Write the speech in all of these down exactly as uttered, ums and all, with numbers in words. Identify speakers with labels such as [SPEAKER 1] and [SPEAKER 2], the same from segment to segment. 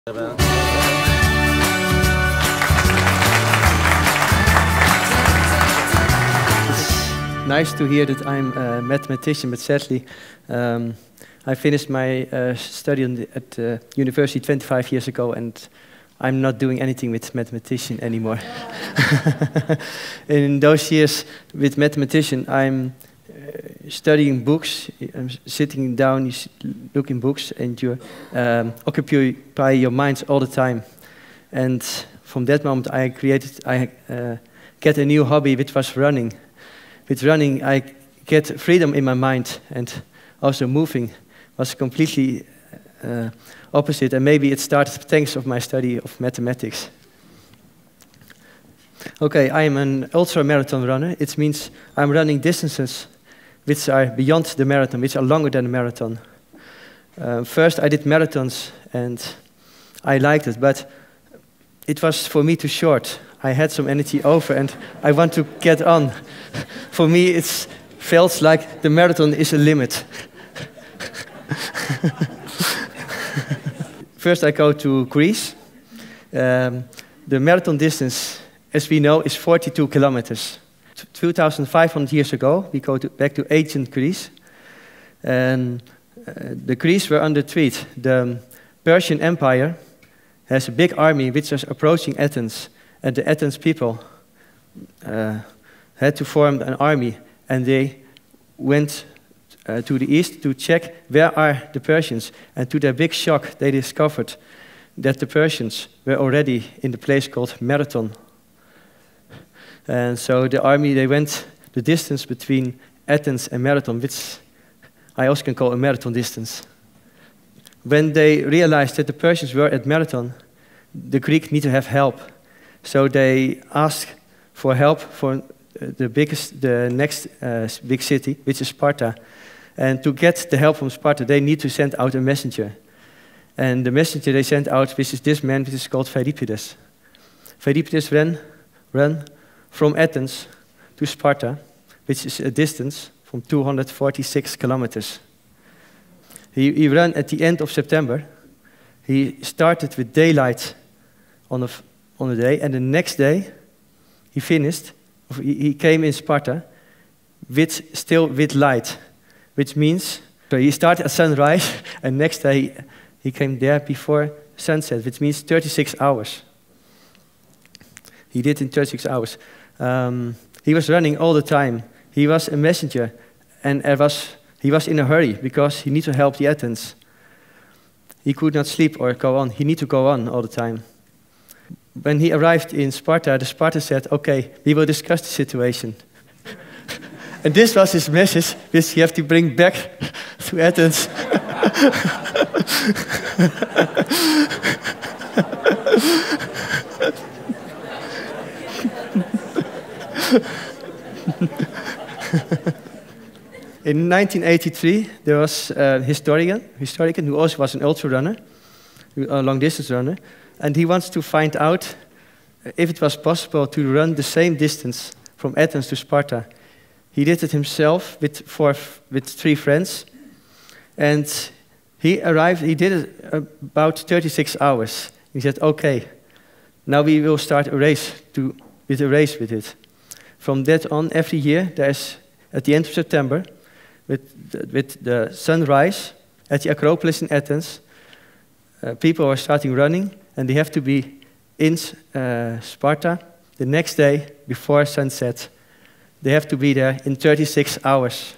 [SPEAKER 1] Nice to hear that I'm a mathematician, but sadly, um, I finished my uh, study the, at the university twenty-five years ago, and I'm not doing anything with mathematician anymore. In those years with mathematician, I'm uh, studying books, I'm sitting down, looking books, and you um, occupy your minds all the time. And from that moment, I created, I uh, get a new hobby, which was running. With running, I get freedom in my mind, and also moving was completely uh, opposite. And maybe it started thanks of my study of mathematics. Okay, I am an ultra-marathon runner. It means I'm running distances which are beyond the marathon, which are longer than the marathon. Uh, first, I did marathons, and I liked it, but it was for me too short. I had some energy over, and I want to get on. For me, it felt like the marathon is a limit. First, I go to Greece. Um, the marathon distance, as we know, is forty-two kilometers. two thousand five hundred years ago, we go to, back to ancient Greece. And uh, the Greeks were under threat. The Persian Empire has a big army which was approaching Athens. And the Athens people uh, had to form an army, and they went uh, to the east to check where are the Persians. And to their big shock, they discovered that the Persians were already in the place called Marathon. And so the army, they went the distance between Athens and Marathon, which I also can call a marathon distance. When they realized that the Persians were at Marathon, the Greeks need to have help. So they asked for help for the biggest, the next uh, big city, which is Sparta. And to get the help from Sparta, they need to send out a messenger. And the messenger they sent out, which is this man, which is called Pheidippides. Pheidippides ran, ran from Athens to Sparta, which is a distance from two hundred forty-six kilometers. He, he ran at the end of September. He started with daylight on a on the day, and the next day he finished, he came in Sparta with still with light, which means, so he started at sunrise, and next day he came there before sunset, which means thirty-six hours. He did in thirty-six hours. Um, he was running all the time. He was a messenger, and er was, he was in a hurry because he needed to help the Athens. He could not sleep or go on. He needed to go on all the time. When he arrived in Sparta, the Spartans said, okay, we will discuss the situation. And this was his message, which he have to bring back to Athens. In nineteen eighty-three, there was a historian, historian who also was an ultra runner, a long distance runner. And he wants to find out if it was possible to run the same distance from Athens to Sparta. He did it himself with, four, with three friends. And he arrived, he did it about thirty-six hours. He said, okay, now we will start a race, to, with a race with it. From that on, every year, there's, at the end of September, with the, with the sunrise at the Acropolis in Athens, uh, people are starting running. And they have to be in uh, Sparta the next day before sunset. They have to be there in thirty-six hours.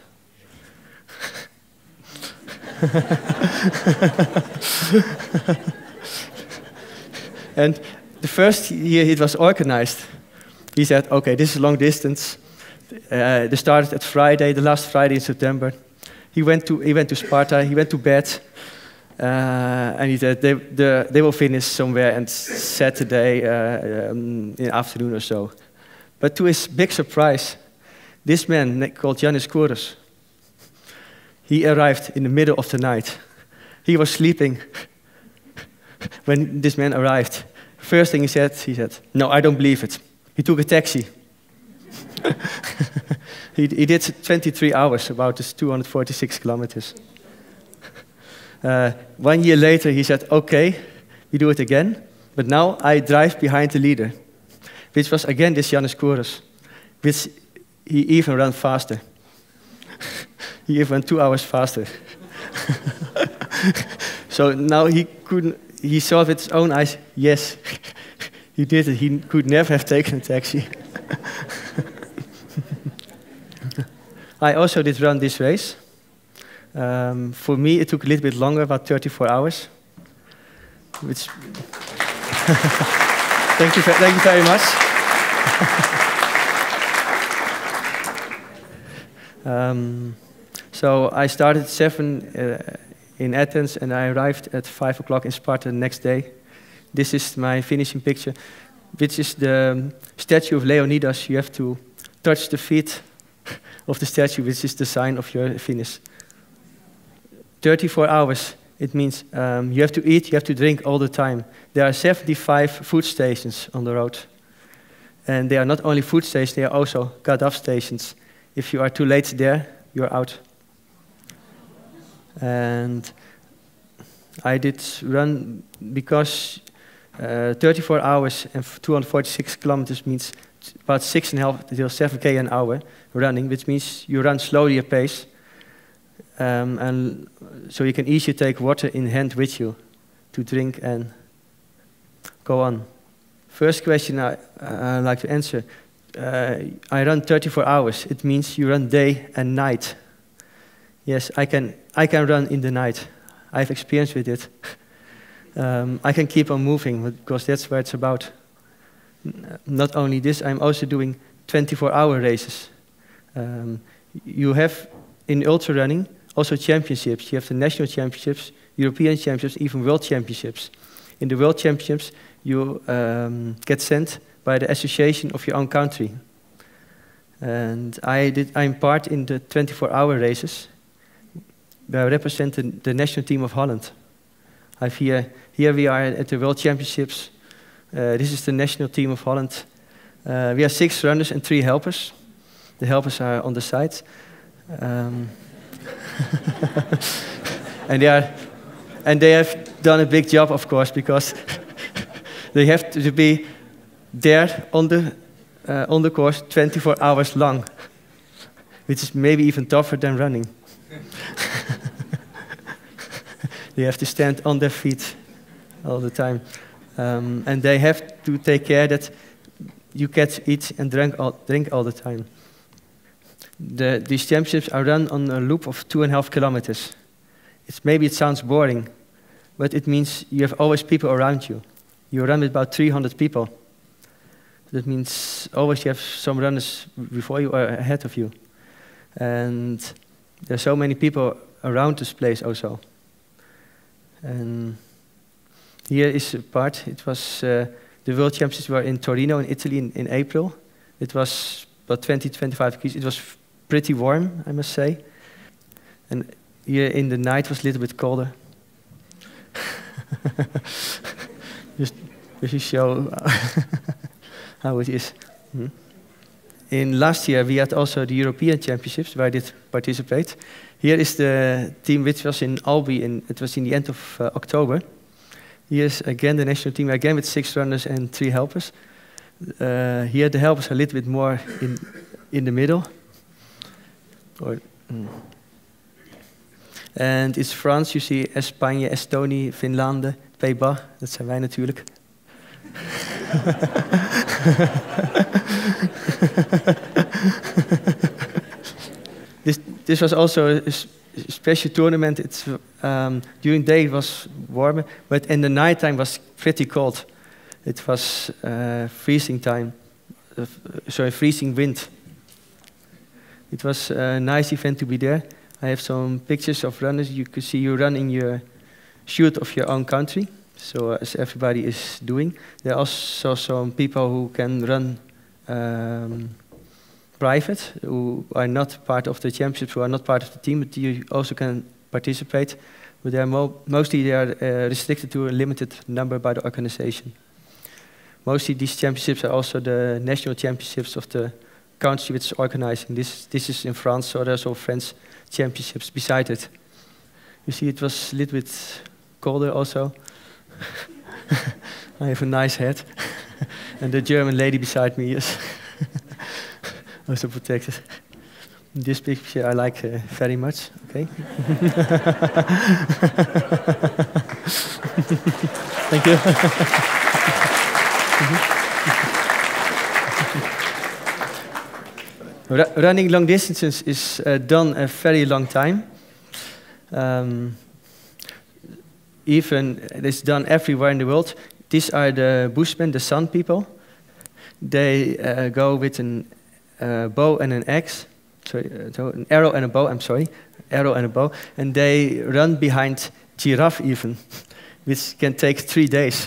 [SPEAKER 1] And the first year it was organized. He said, okay, this is long distance. Uh, they started at Friday, the last Friday in September. He went to, he went to Sparta, he went to bed. Uh, and he said they, the, they will finish somewhere on Saturday uh, um, in the afternoon or so. But to his big surprise, this man called Yannis Kouros, he arrived in the middle of the night. He was sleeping when this man arrived. First thing he said, he said, no, I don't believe it. He took a taxi. he, he did twenty-three hours, about this two hundred forty-six kilometers. Uh, one year later, he said, okay, we do it again, but now I drive behind the leader, which was again this Jannes Koerers, which he even ran faster. He even ran two hours faster. So now he couldn't, he saw with his own eyes, yes, he did it. He could never have taken a taxi. I also did run this race. Um, for me, it took a little bit longer, about thirty-four hours. Which thank you, thank you very much. um, so I started at seven uh, in Athens, and I arrived at five o'clock in Sparta the next day. This is my finishing picture, which is the statue of Leonidas. You have to touch the feet of the statue, which is the sign of your finish. thirty-four hours. It means um, you have to eat, you have to drink all the time. There are seventy-five food stations on the road. And they are not only food stations, they are also cut-off stations. If you are too late there, you're out. And I did run because uh, thirty-four hours and two hundred forty-six kilometers means about six and a half till seven K an hour running, which means you run slowly a pace. Um, and so you can easily take water in hand with you to drink and go on. First question I uh, like to answer. Uh, I run thirty-four hours. It means you run day and night. Yes, I can, I can run in the night. I have experience with it. um, I can keep on moving because that's what it's about. Not only this, I'm also doing twenty-four hour races. Um, you have in ultra running also championships. You have the national championships, European championships, even world championships. In the world championships, you um, get sent by the association of your own country. And I did, I'm part in the twenty-four hour races, where I represent the, the national team of Holland. I've here, here we are at the world championships. Uh, this is the national team of Holland. Uh, we have six runners and three helpers. The helpers are on the side. Um, and they are, and they have done a big job, of course, because they have to be there on the uh, on the course twenty-four hours long, which is maybe even tougher than running. They have to stand on their feet all the time, um, and they have to take care that you get eat and drink all, drink all the time. The, these championships are run on a loop of two and a half kilometers. It's, maybe it sounds boring, but it means you have always people around you. You run with about three hundred people. That means always you have some runners before you or ahead of you. And there are so many people around this place also. And here is a part. It was uh, the World Championships were in Torino in Italy in, in April. It was about twenty, twenty-five degrees. It was pretty warm, I must say. And here in the night was a little bit colder. just, just to show how it is. Hmm. In last year we had also the European Championships where I did participate. Here is the team which was in Albi, in, it was in the end of uh, October. Here's again the national team, again with six runners and three helpers. Uh, here the helpers are a little bit more in, in the middle. Or, mm. And it's France, you see Espagne, Estonie, Finland, Pays-Bas, dat zijn wij natuurlijk. this, this was also a special tournament. It's, um, during the day it was warmer, but in the night time was pretty cold. It was uh, freezing time, uh, sorry, freezing wind. It was a nice event to be there. I have some pictures of runners. You can see you run in your shoot of your own country, so uh, as everybody is doing. There are also some people who can run um, private, who are not part of the championships, who are not part of the team, but you also can participate. But they are mo mostly they are uh, restricted to a limited number by the organization. Mostly these championships are also the national championships of the country which is organizing. This, this is in France, so there's also French championships beside it. You see it was a little bit colder also. I have a nice head. And the German lady beside me is also protected. This picture I like uh, very much. Okay. Thank you. Running long distances is uh, done a very long time. Um, even it's done everywhere in the world. These are the Bushmen, the Sun people. They uh, go with a uh, bow and an axe, sorry, uh, so an arrow and a bow. I'm sorry, arrow and a bow, and they run behind giraffe even, which can take three days.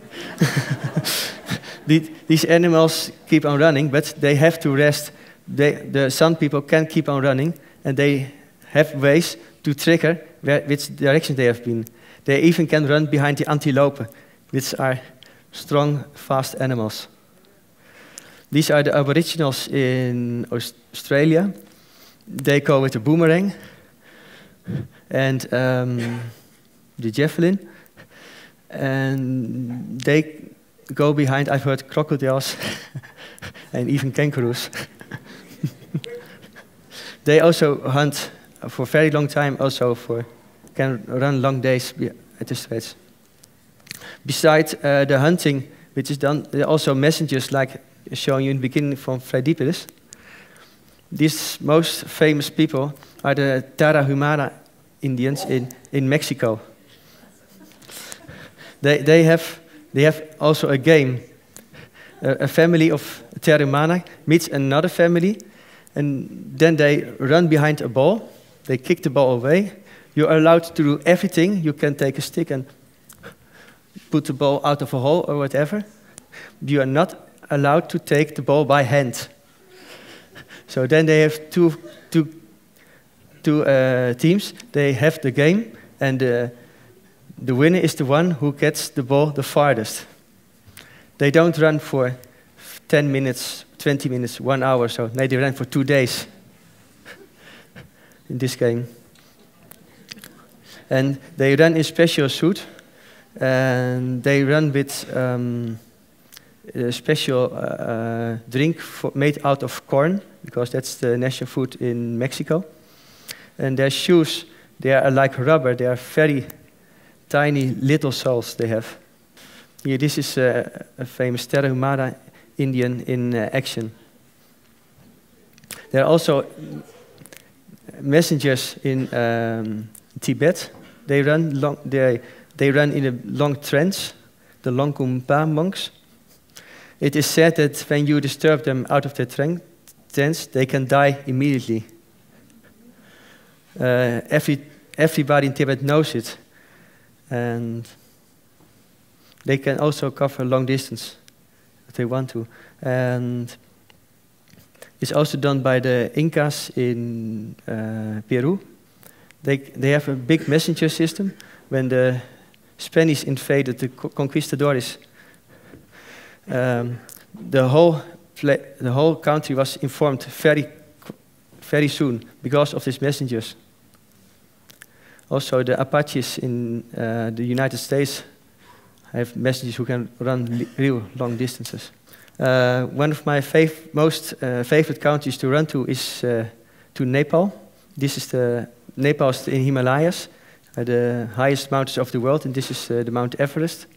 [SPEAKER 1] the, these animals keep on running, but they have to rest. They, the Sun people can keep on running, and they have ways to trigger where, which direction they have been. They even can run behind the antelope, which are strong, fast animals. These are the Aboriginals in Australia. They go with a boomerang and um, the javelin, and they go behind, I've heard, crocodiles and even kangaroos. They also hunt for a very long time, also for can run long days at the stretch. Besides uh, the hunting, which is done, there are also messengers like shown you in the beginning from Phrydippides. These most famous people are the Tarahumara Indians in, in Mexico. They, they, have, they have also a game. A, a family of Tarahumara meets another family, and then they run behind a ball. They kick the ball away. You're allowed to do everything. You can take a stick and put the ball out of a hole or whatever. You are not allowed to take the ball by hand. So then they have two, two, two uh, teams. They have the game, and uh, the winner is the one who gets the ball the farthest. They don't run for ten minutes, twenty minutes, one hour. So no, they run for two days in this game. And they run in special suit, and they run with um, a special uh, drink for, made out of corn, because that's the national food in Mexico. And their shoes, they are like rubber. They are very tiny little soles they have. Here, this is uh, a famous Tarahumara Indian in uh, action. There are also messengers in um, Tibet. They run long. They they run in a long trench, the Longkhumpa monks. It is said that when you disturb them out of their trench, they can die immediately. Uh, every everybody in Tibet knows it, and they can also cover long distance if they want to. And it's also done by the Incas in uh, Peru. They, they have a big messenger system. When the Spanish invaded the conquistadores, um, the whole the whole country was informed very very soon because of these messengers. Also, the Apaches in uh, the United States have messengers who can run real long distances. Uh, one of my fav most uh, favorite countries to run to is uh, to Nepal. This is the Nepal is in Himalayas, uh, the highest mountains of the world, and this is uh, the Mount Everest.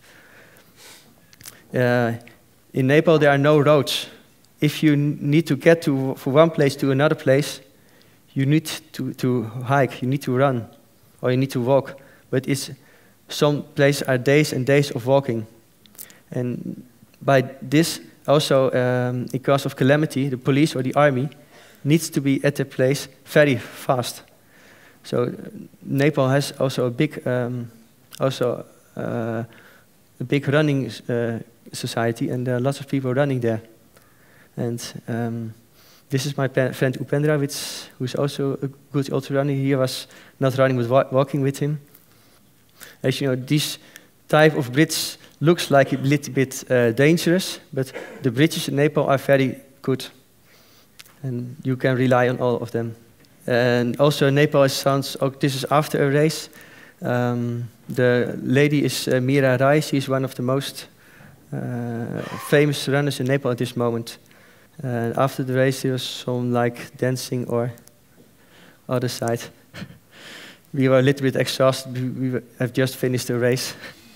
[SPEAKER 1] Uh, in Nepal, there are no roads. If you need to get to from one place to another place, you need to, to hike, you need to run, or you need to walk. But it's, some places are days and days of walking. And by this, also, um, because of calamity, the police or the army needs to be at the place very fast. So uh, Nepal has also a big, um, also uh, a big running uh, society, and there are lots of people running there. And um, this is my friend Upendra, which, who's also a good ultra runner. He was not running, but wa walking with him. As you know, this type of bridge looks like a little bit uh, dangerous, but the bridges in Nepal are very good, and you can rely on all of them. And also Nepal sounds, oh, this is after a race. Um, The lady is uh, Mira Rai. She is one of the most uh, famous runners in Nepal at this moment. Uh, after the race, there was some like dancing or other side. We were a little bit exhausted. We, we were, have just finished the race,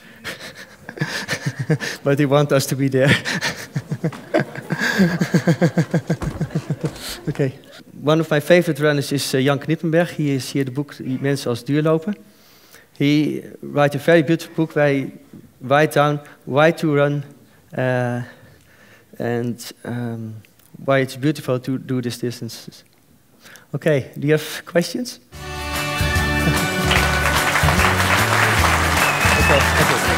[SPEAKER 1] but they want us to be there. Okay. One of my favorite runners is uh, Jan Knippenberg. He is here the book Mensen als Duurlopen. He writes a very beautiful book where he writes down why to run uh, and um, why it's beautiful to do this distance. Okay, do you have questions? Okay, okay.